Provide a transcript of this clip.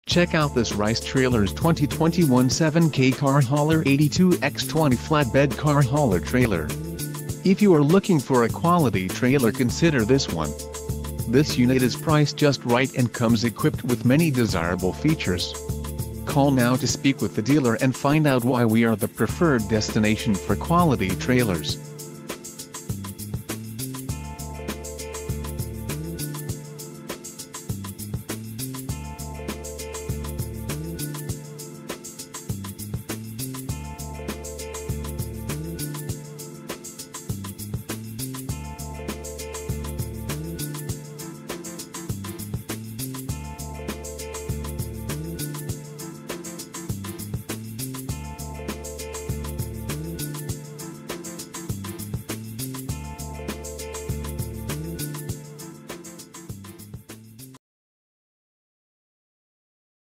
Check out this Rice Trailers 2021 7K car hauler 82X20 flatbed car hauler trailer. If you are looking for a quality trailer, consider this one. This unit is priced just right and comes equipped with many desirable features. Call now to speak with the dealer and find out why we are the preferred destination for quality trailers.